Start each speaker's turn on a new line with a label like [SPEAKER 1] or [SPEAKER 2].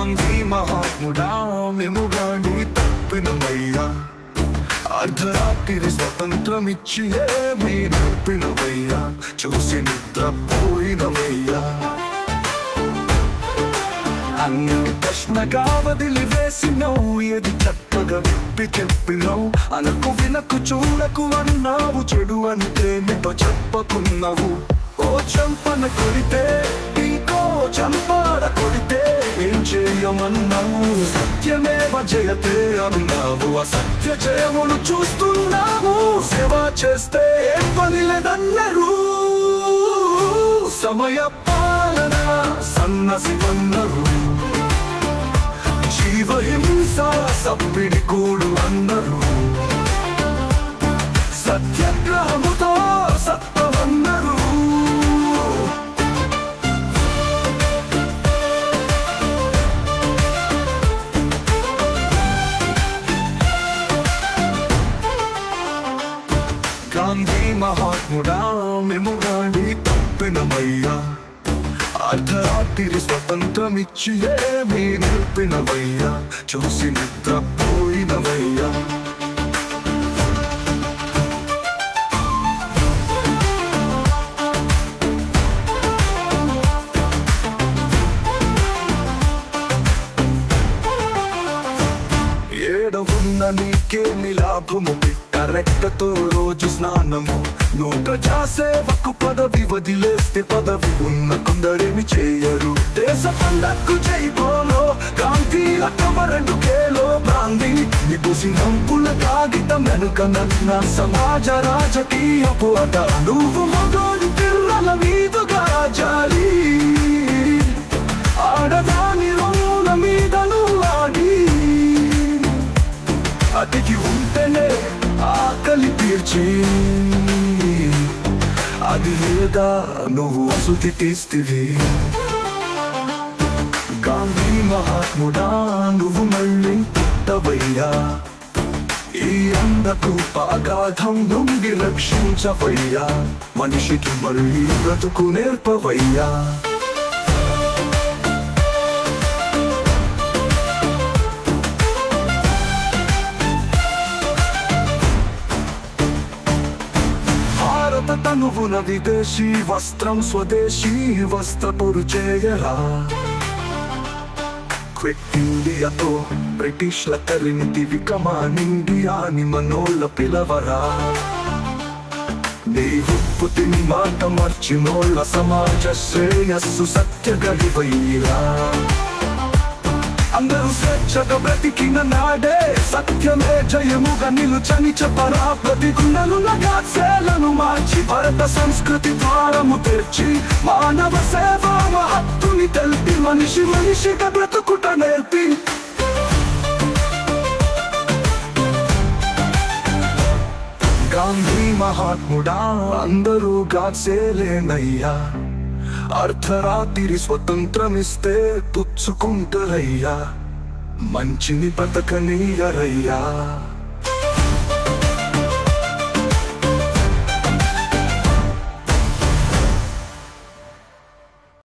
[SPEAKER 1] గాంధీ మహాత్ముడా మేము గాంధీ తప్పినమయ్యా, అర్ధరాత్రి స్వతంత్రమిచ్చి ఏమీ నేర్పినవయ్యా, చూసి నిద్రపోయినవయ్యా. అన్ని ప్రశ్నగా వదిలివేసినావు, ఏది చక్కగా విప్పి చెప్పినావు. అనకు వినకు చూడకు అన్నావు, చెడు అంటే నీతో చెప్పకున్నావు. ఓ చంపన కొడితే ఇంకో చంపాడ కొడితే ఏం చేయమన్నావు. సత్యమేవ జయతే అన్నావు, అసత్య జయమును చూస్తున్నావు. సేవ చేస్తే ఏం పని లేదన్నరు, సమయ పాలన సన్నసివన్నరు. జీవహింస సప్పిడి కూడు అన్నరు, సత్యాగ్రహముతో సత్వమన్నరు. గాంధీ మహాత్ముడా మేము గాంధీ తప్పినమయ్యా, అర్ధరాత్రి స్వతంత్రమిచ్చి ఏమీ నేర్పినవయ్యా, చూసి నిద్రపోయినవయ్యా. ఏడవున్న నీకేమి లాభము, కరెక్టతో రోజు స్నానము. నూట సేవకు పదవి వదిలేస్తే పదవి ఉన్న కొందరేమి చేయరు. దేశ పండక్కు జై బోలో గాంధీ అక్కవరెండు కేలో బ్రాంది. నీకు సింహంపుల కాగితం వెనుక నన్న సమాజ రాజకీయ పోట. నువ్వు మగోడి పిల్లల మీదుగా జాలి, ఆడదాని రోల మీదను ఆడి. అతికి ఉంటేనే ఆకలి తీర్చి, అది లేదా నువ్వు అసుతి తీస్తివి. గాంధీ మహాత్ముడా నువ్వు మళ్ళీ పుట్టవయ్యా, ఈ అందకు అగాధం నుండి రక్షించవయ్యా. మనిషికి మళ్ళీ బ్రతుకు నేర్పవయ్యా. తనువున విదేశీ వస్త్రం స్వదేశీ వస్త్రపురు చేయరా. క్విట్ ఇండియాతో బ్రిటిష్ల తరిమితివి, కమాన్ ఇండియా అని మనోళ్ళ పిలవరా. నీ ఉప్పు తిని మాట మర్చినోళ్ళ సమాజ శ్రేయస్సు సత్యగలివయ్యిరా. అందరూ స్వేచ్ఛగా బ్రతికిన నాడే సత్యమే జయముగా నిలుచని చెప్పరా. ప్రతి గుండెలు నగాసేలను మార్చి, భారత సంస్కృతి ద్వారము తెర్చి, మానవ సేవ మహత్తుని తెలిపి, మనిషి మనిషిగా బ్రతుకుట నేర్పి. గాంధీ మహాత్ముడా అందరూ గాసేలేనయ్యా, అర్ధరాత్రి స్వతంత్రమిస్తే పుచ్చుకుంటారయ్యా, మంచిని బతకనీయరయ్యా.